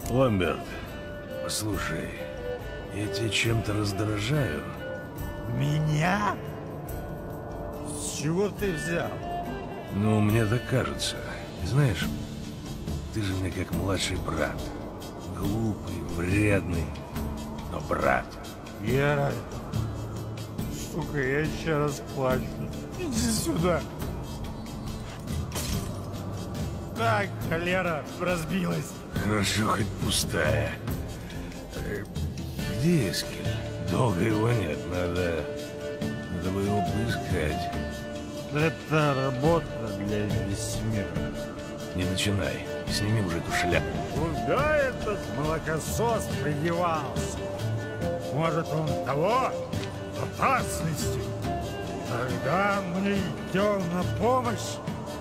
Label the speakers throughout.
Speaker 1: Ламберт, послушай, я тебя чем-то раздражаю.
Speaker 2: Меня? С чего ты взял?
Speaker 1: Ну, мне так кажется. И знаешь, ты же мне как младший брат. Глупый, вредный, но брат.
Speaker 2: Гера, сука, я еще раз плачу. Иди сюда. Так, холера, разбилась.
Speaker 1: Хорошо, хоть пустая. Где Эскель? Долго его нет, надо бы его поискать.
Speaker 2: Это работа для бессмертных.
Speaker 1: Не начинай, сними уже эту шляпу.
Speaker 2: Куда этот молокосос придевался? Может, он того? В опасности? Тогда мы идем на помощь.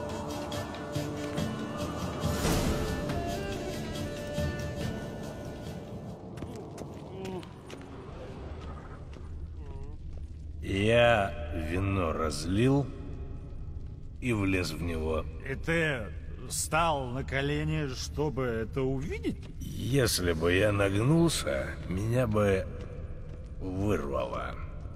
Speaker 1: Я вино разлил и влез в него.
Speaker 2: И ты встал на колени, чтобы это увидеть?
Speaker 1: Если бы я нагнулся, меня бы вырвало.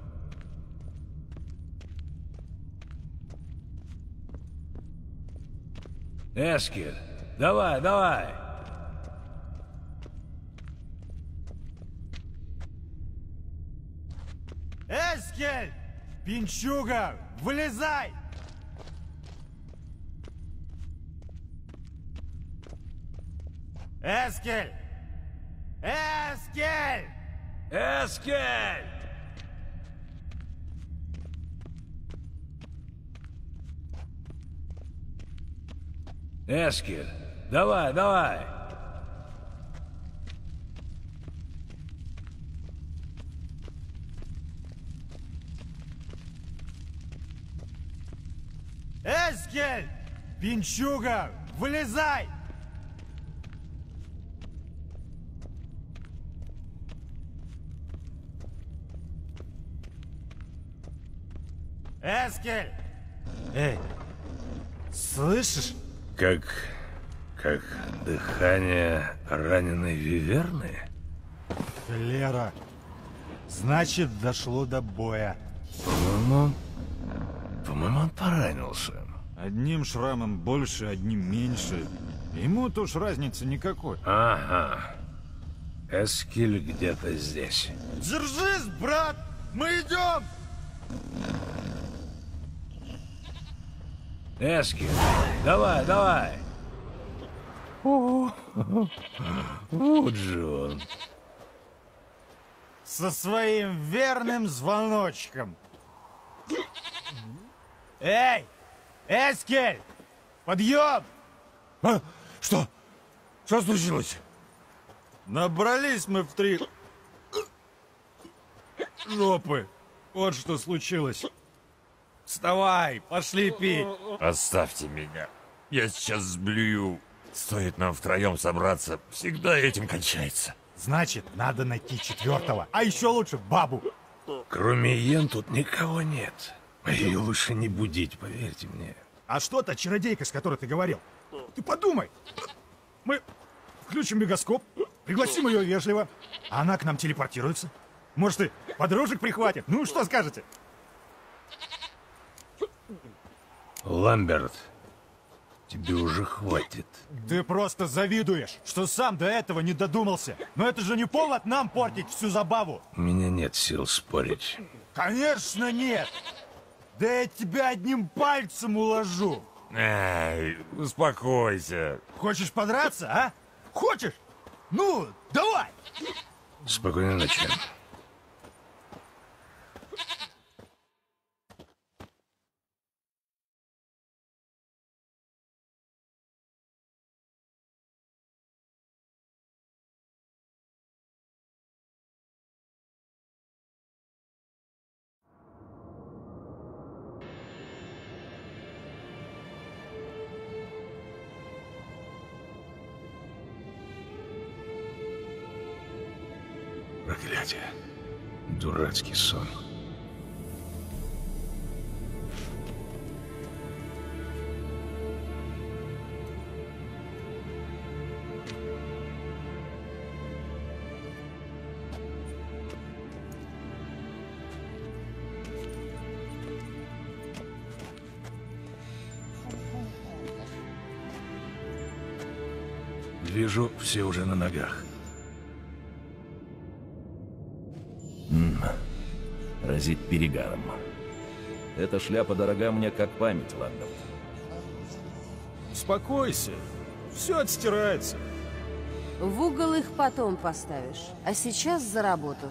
Speaker 1: Эскель, давай, давай!
Speaker 2: Эскель! Пинчуга, вылезай! Эскель! Эскель!
Speaker 1: Эскель! Эскель, давай, давай!
Speaker 2: Эскель! Пинчуга, вылезай! Эскель! Эй, слышишь?
Speaker 1: Как дыхание раненой виверны?
Speaker 2: Лера, значит, дошло до боя.
Speaker 1: По-моему, он поранился.
Speaker 2: Одним шрамом больше, одним меньше. Ему-то уж разницы никакой.
Speaker 1: Ага. Эскель где-то здесь.
Speaker 2: Держись, брат! Мы идем!
Speaker 1: Эскель, давай, давай! Вот же он.
Speaker 2: Со своим верным звоночком. Эй! Эскель! Подъем!
Speaker 3: А? Что? Что случилось?
Speaker 2: Набрались мы в 3 жопы. Вот что случилось. Вставай, пошли пить.
Speaker 3: Оставьте меня. Я сейчас сблюю. Стоит нам втроем собраться, всегда этим кончается.
Speaker 2: Значит, надо найти 4-го. А еще лучше бабу.
Speaker 1: Кроме Йен тут никого нет. Ее лучше не будить, поверьте мне.
Speaker 2: А что та чародейка, с которой ты говорил? Ты подумай. Мы включим мегаскоп, пригласим ее вежливо, а она к нам телепортируется. Может, и подружек прихватит. Ну, что скажете?
Speaker 1: Ламберт, тебе уже хватит.
Speaker 2: Ты просто завидуешь, что сам до этого не додумался. Но это же не повод нам портить всю забаву.
Speaker 1: У меня нет сил спорить.
Speaker 2: Конечно нет. Да я тебя одним пальцем уложу.
Speaker 3: Эй, успокойся.
Speaker 2: Хочешь подраться, а? Хочешь? Ну, давай.
Speaker 1: Спокойной ночи. Проклятие. Дурацкий сон. Вижу, все уже на ногах.
Speaker 4: Разит перегаром. Эта шляпа дорога мне как память, Ландон.
Speaker 2: Успокойся. Все отстирается.
Speaker 5: В угол их потом поставишь, а сейчас за работу.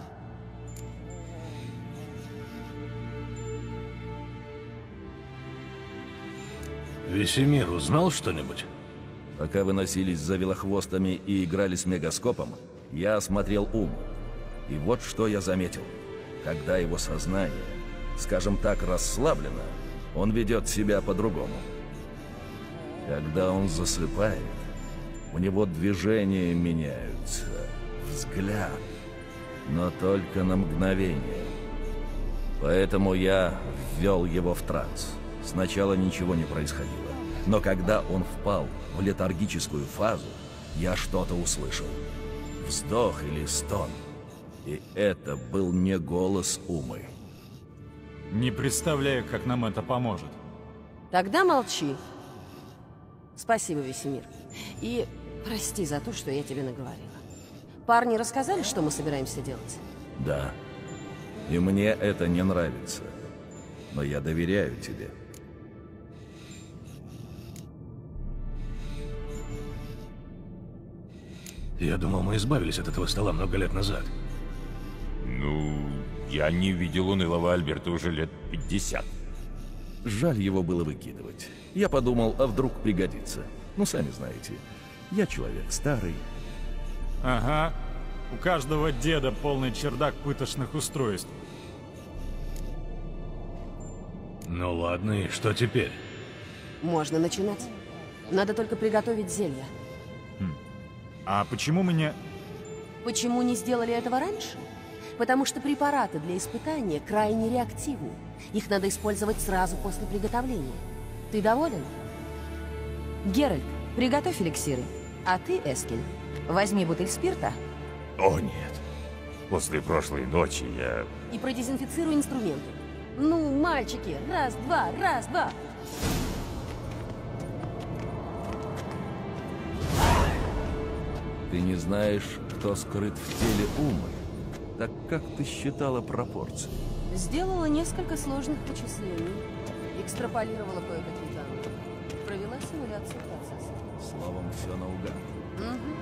Speaker 1: Весемир узнал что-нибудь?
Speaker 4: Пока вы носились за велохвостами и играли с мегаскопом, я осмотрел ум. И вот что я заметил. Когда его сознание, скажем так, расслаблено, он ведет себя по-другому. Когда он засыпает, у него движения меняются, взгляд, но только на мгновение. Поэтому я ввел его в транс. Сначала ничего не происходило, но когда он впал в летаргическую фазу, я что-то услышал. Вздох или стон. И это был не голос Умы.
Speaker 6: Не представляю, как нам это поможет.
Speaker 5: Тогда молчи. Спасибо, Весемир. И прости за то, что я тебе наговорила. Парни рассказали, что мы собираемся делать?
Speaker 4: Да. И мне это не нравится. Но я доверяю тебе.
Speaker 1: Я думал, мы избавились от этого стола много лет назад.
Speaker 3: Ну, я не видел унылого Альберта уже лет 50.
Speaker 4: Жаль его было выкидывать. Я подумал, а вдруг пригодится. Ну, сами знаете, я человек старый.
Speaker 6: Ага. У каждого деда полный чердак пыточных устройств.
Speaker 1: Ну ладно, и что теперь?
Speaker 5: Можно начинать. Надо только приготовить зелья.
Speaker 6: А почему мы не...
Speaker 5: Почему не сделали этого раньше? Потому что препараты для испытания крайне реактивны. Их надо использовать сразу после приготовления. Ты доволен? Геральт, приготовь эликсиры. А ты, Эскель, возьми бутыль спирта
Speaker 3: О, нет. После прошлой ночи я...
Speaker 5: и продезинфицируй инструменты. Ну, мальчики, раз, два, раз, два.
Speaker 4: Ты не знаешь, кто скрыт в теле Умы. Так как ты считала пропорции?
Speaker 5: Сделала несколько сложных вычислений. Экстраполировала кое-какие данные. Провела симуляцию процесса.
Speaker 4: Словом, все наугад.
Speaker 5: Мгм.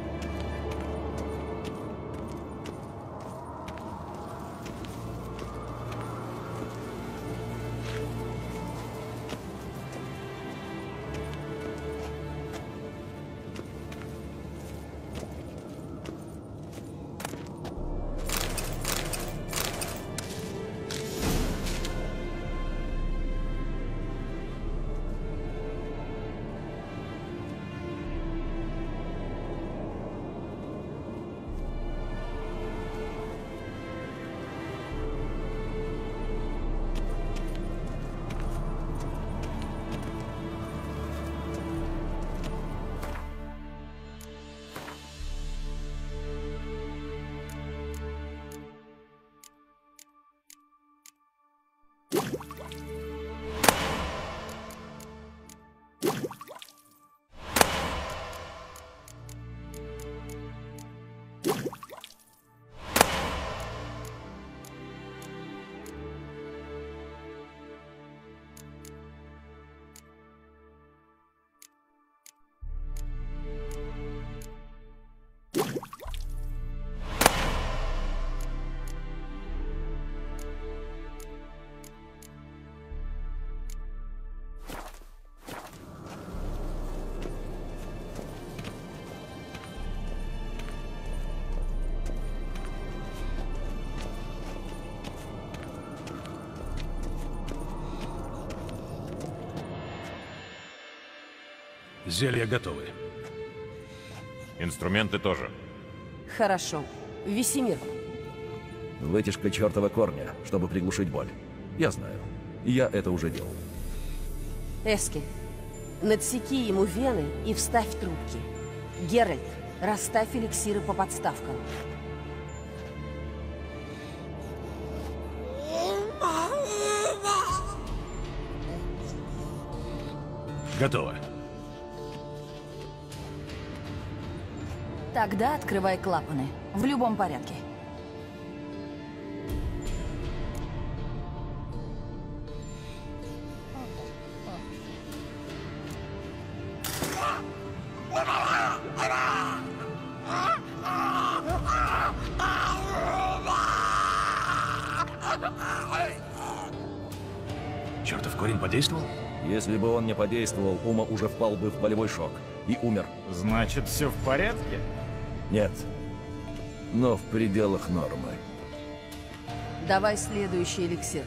Speaker 1: Зелья готовы.
Speaker 3: Инструменты тоже.
Speaker 5: Хорошо. Весемир,
Speaker 4: Вытяжка чертова корня, чтобы приглушить боль. Я знаю. Я это уже делал.
Speaker 5: Эскель, надсеки ему вены и вставь трубки. Геральт, расставь эликсиры по подставкам.
Speaker 1: Готово.
Speaker 7: Тогда открывай клапаны. В любом порядке.
Speaker 1: Чертов корень подействовал?
Speaker 4: Если бы он не подействовал, Ума уже впал бы в болевой шок и умер.
Speaker 6: Значит, все в порядке?
Speaker 4: Нет, но в пределах нормы.
Speaker 5: Давай следующий эликсир.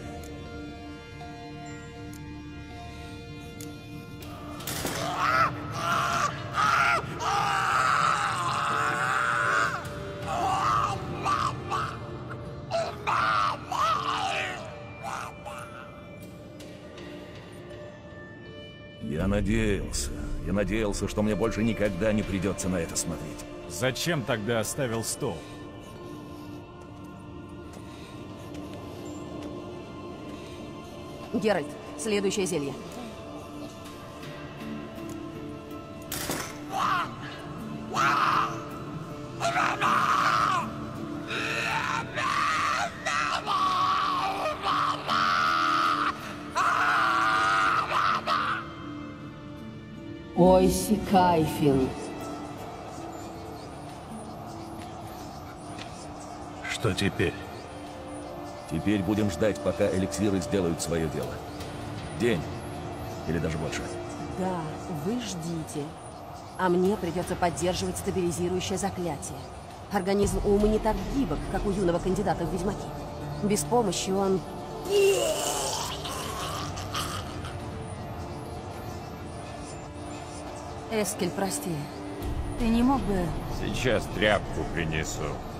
Speaker 4: Я надеялся, что мне больше никогда не придется на это смотреть.
Speaker 6: Зачем тогда оставил стол?
Speaker 5: Геральт, следующее зелье. Ойси Кайфин.
Speaker 1: Что теперь?
Speaker 4: Теперь будем ждать, пока эликсиры сделают свое дело. День. Или даже больше.
Speaker 5: Да, вы ждите. А мне придется поддерживать стабилизирующее заклятие. Организм Умы не так гибок, как у юного кандидата в ведьмаки. Без помощи он... Эскель, прости.
Speaker 7: Ты не мог бы...
Speaker 3: Сейчас тряпку принесу.